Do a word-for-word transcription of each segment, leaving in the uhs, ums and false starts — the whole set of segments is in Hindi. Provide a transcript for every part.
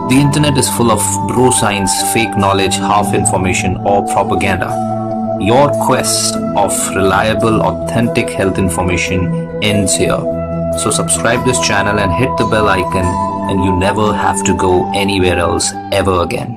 The internet is full of bro science, fake knowledge, half information, or propaganda. Your quest of reliable, authentic health information ends here. So subscribe this channel and hit the bell icon, and you never have to go anywhere else ever again.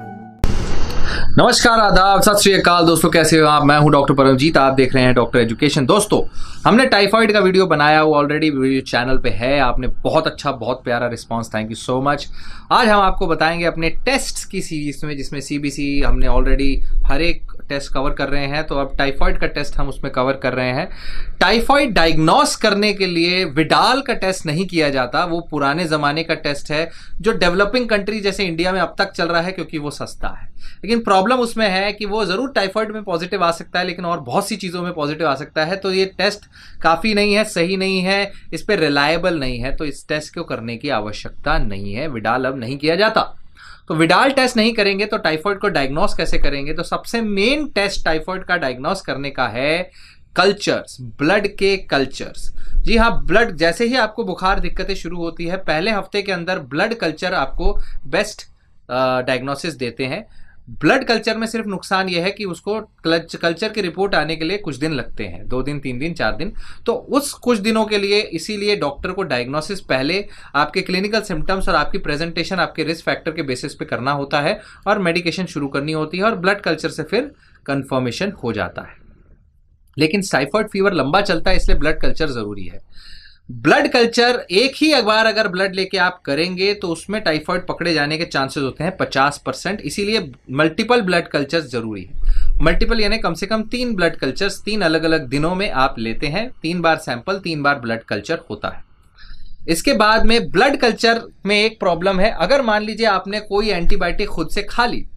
नमस्कार, आदाब, सत श्री अकाल दोस्तों, कैसे हो आप। मैं हूं डॉक्टर परमजीत, आप देख रहे हैं डॉक्टर एजुकेशन। दोस्तों, हमने टाइफाइड का वीडियो बनाया, वो ऑलरेडी वीडियो चैनल पे है। आपने बहुत अच्छा, बहुत प्यारा response, thank you so much. आज हम आपको बताएंगे अपने टेस्ट्स की सीरीज में, जिसमें सीबीसी हमने ऑलरेडी हर एक टेस्ट कवर कर रहे हैं, तो अब टाइफाइड का टेस्ट हम उसमें कवर कर रहे हैं। टाइफाइड डायग्नोस करने के लिए विडाल का टेस्ट नहीं किया जाता, वो पुराने जमाने का टेस्ट है जो डेवलपिंग कंट्री जैसे इंडिया में अब तक चल रहा है, क्योंकि वो सस्ता है। लेकिन प्रॉब्लम उसमें है कि वो जरूर टाइफाइड में पॉजिटिव आ सकता है, लेकिन और बहुत सी चीजों में पॉजिटिव आ सकता है। तो ये टेस्ट काफी नहीं है, सही नहीं है, इस पे रिलायबल नहीं है, तो इस टेस्ट को करने की आवश्यकता नहीं है। विडाल अब नहीं किया जाता, तो विडाल टेस्ट नहीं करेंगे तो टाइफाइड को डायग्नोस कैसे करेंगे। तो सबसे मेन टेस्ट टाइफाइड का डायग्नोस करने का है कल्चर्स, ब्लड के कल्चर्स। जी हाँ, ब्लड, जैसे ही आपको बुखार दिक्कतें शुरू होती है, पहले हफ्ते के अंदर ब्लड कल्चर आपको बेस्ट डायग्नोसिस देते हैं। ब्लड कल्चर में सिर्फ नुकसान यह है कि उसको कल्चर की रिपोर्ट आने के लिए कुछ दिन लगते हैं, दो दिन, तीन दिन, चार दिन। तो उस कुछ दिनों के लिए इसीलिए डॉक्टर को डायग्नोसिस पहले आपके क्लिनिकल सिम्टम्स और आपकी प्रेजेंटेशन आपके रिस्क फैक्टर के बेसिस पे करना होता है, और मेडिकेशन शुरू करनी होती है, और ब्लड कल्चर से फिर कंफर्मेशन हो जाता है। लेकिन टाइफाइड फीवर लंबा चलता है, इसलिए ब्लड कल्चर जरूरी है। ब्लड कल्चर एक ही बार अगर ब्लड लेके आप करेंगे तो उसमें टाइफाइड पकड़े जाने के चांसेस होते हैं पचास परसेंट, इसीलिए मल्टीपल ब्लड कल्चर्स जरूरी है। मल्टीपल यानी कम से कम तीन ब्लड कल्चर्स तीन अलग अलग दिनों में आप लेते हैं, तीन बार सैंपल, तीन बार ब्लड कल्चर होता है। इसके बाद में ब्लड कल्चर में एक प्रॉब्लम है, अगर मान लीजिए आपने कोई एंटीबायोटिक खुद से खा ली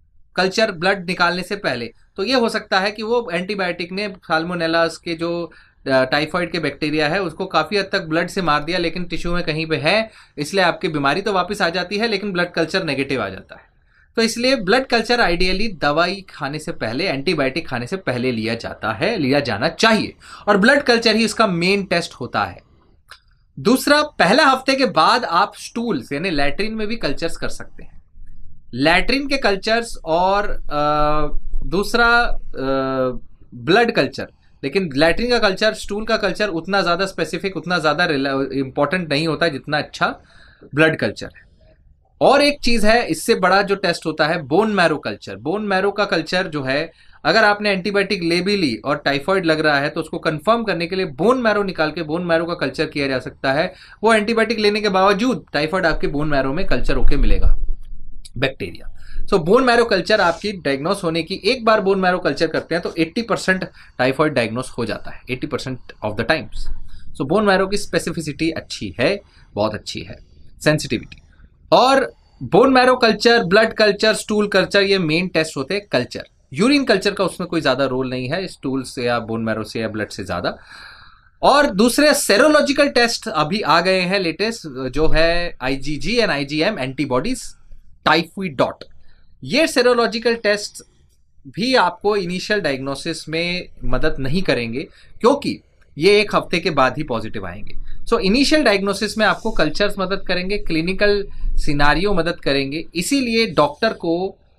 कल्चर ब्लड निकालने से पहले, तो यह हो सकता है कि वो एंटीबायोटिक ने साल्मोनेला के जो टाइफाइड के बैक्टीरिया है उसको काफी हद तक ब्लड से मार दिया, लेकिन टिश्यू में कहीं पे है, इसलिए आपकी बीमारी तो वापस आ जाती है, लेकिन ब्लड कल्चर नेगेटिव आ जाता है। तो इसलिए ब्लड कल्चर आइडियली दवाई खाने से पहले, एंटीबायोटिक खाने से पहले लिया जाता है, लिया जाना चाहिए, और ब्लड कल्चर ही इसका मेन टेस्ट होता है। दूसरा, पहला हफ्ते के बाद आप स्टूल्स यानी लैट्रिन में भी कल्चर्स कर सकते हैं, लैट्रिन के कल्चर्स, और आ, दूसरा ब्लड कल्चर। लेकिन लैट्रिन का कल्चर, स्टूल का कल्चर उतना ज्यादा स्पेसिफिक, उतना ज्यादा इंपॉर्टेंट नहीं होता जितना अच्छा ब्लड कल्चर है। और एक चीज है, इससे बड़ा जो टेस्ट होता है bone marrow culture. Bone marrow का कल्चर जो है, अगर आपने एंटीबायोटिक ले भी ली और टाइफाइड लग रहा है तो उसको कंफर्म करने के लिए बोन मैरो निकाल के बोन मैरो का कल्चर किया जा सकता है। वो एंटीबायोटिक लेने के बावजूद टाइफाइड आपके बोन मैरो में कल्चर होके मिलेगा, bacteria. So bone marrow culture आपकी डायग्नोस होने की, एक बार बोन मैरो कल्चर करते हैं तो अस्सी परसेंट टाइफाइड डायग्नोस हो जाता है, अस्सी percent of the times. So bone marrow की स्पेसिफिसिटी अच्छी है, बहुत अच्छी है, सेंसिटिविटी। और bone marrow culture, blood culture, stool culture, ये मेन टेस्ट होते हैं कल्चर। यूरिन कल्चर का उसमें कोई ज्यादा रोल नहीं है, स्टूल से या बोन मैरो से या ब्लड से ज्यादा। और दूसरे सेरोलॉजिकल टेस्ट अभी आ गए हैं लेटेस्ट, जो है IgG and IgM antibodies, Typhidot. ये सेरोलॉजिकल टेस्ट भी आपको इनिशियल डायग्नोसिस में मदद नहीं करेंगे, क्योंकि ये एक हफ्ते के बाद ही पॉजिटिव आएंगे। सो इनिशियल डायग्नोसिस में आपको कल्चर्स मदद करेंगे, क्लिनिकल सिनारियो मदद करेंगे। इसीलिए डॉक्टर को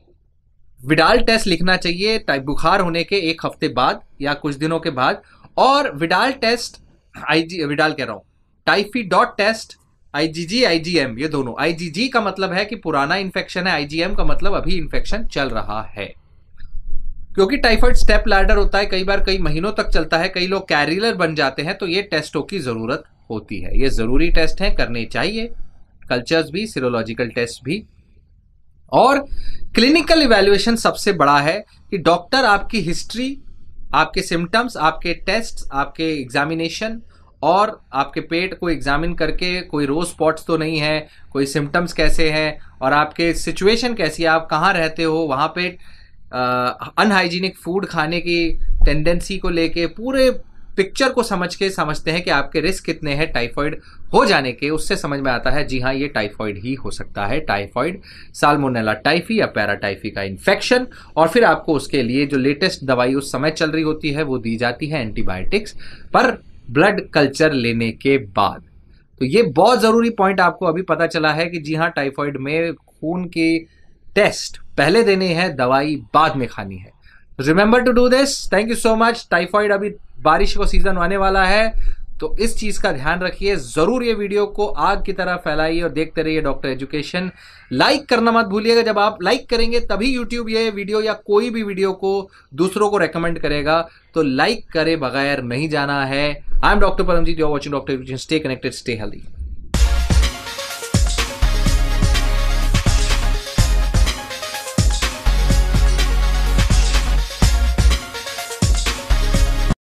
विडाल टेस्ट लिखना चाहिए बुखार होने के एक हफ्ते बाद या कुछ दिनों के बाद। और विडाल टेस्ट, आईजी विडाल कह रहा हूं, typhoid dot test, IgG, IgM, ये दोनों। आईजीजी का मतलब है कि पुराना इन्फेक्शन है, आईजीएम का मतलब अभी इन्फेक्शन चल रहा है। क्योंकि टाइफाइड स्टेप लैडर होता है, कई बार कई महीनों तक चलता है, कई लोग कैरियर बन जाते हैं, तो ये टेस्टों की जरूरत होती है। ये जरूरी टेस्ट हैं, करने चाहिए, कल्चर्स भी, सीरोलॉजिकल टेस्ट भी। और क्लिनिकल इवैल्यूएशन सबसे बड़ा है कि डॉक्टर आपकी हिस्ट्री, आपके सिम्टम्स, आपके टेस्ट, आपके एग्जामिनेशन और आपके पेट को एग्जामिन करके कोई रोज स्पॉट्स तो नहीं है, कोई सिम्टम्स कैसे हैं, और आपके सिचुएशन कैसी है, आप कहाँ रहते हो, वहाँ पे अनहाइजीनिक फूड खाने की टेंडेंसी को लेके पूरे पिक्चर को समझ के समझते हैं कि आपके रिस्क कितने हैं टाइफाइड हो जाने के। उससे समझ में आता है जी हाँ, ये टाइफाइड ही हो सकता है, टाइफाइड, साल्मोनेला टाइफी या पैराटाइफी का इन्फेक्शन। और फिर आपको उसके लिए जो लेटेस्ट दवाई उस समय चल रही होती है वो दी जाती है, एंटीबायोटिक्स, पर ब्लड कल्चर लेने के बाद। तो ये बहुत जरूरी पॉइंट आपको अभी पता चला है कि जी हाँ, टाइफाइड में खून के टेस्ट पहले देने हैं, दवाई बाद में खानी है। Remember to do this. Thank you so much. Typhoid अभी बारिश का सीजन आने वाला है, तो इस चीज का ध्यान रखिए। जरूर ये वीडियो को आग की तरह फैलाइए और देखते रहिए डॉक्टर एजुकेशन। लाइक करना मत भूलिएगा। जब आप लाइक करेंगे तभी यूट्यूब ये वीडियो या कोई भी वीडियो को दूसरों को रेकमेंड करेगा, तो लाइक करे बगैर नहीं जाना है। I am doctor Paramjit, you are watching doctor education. Stay connected, stay healthy.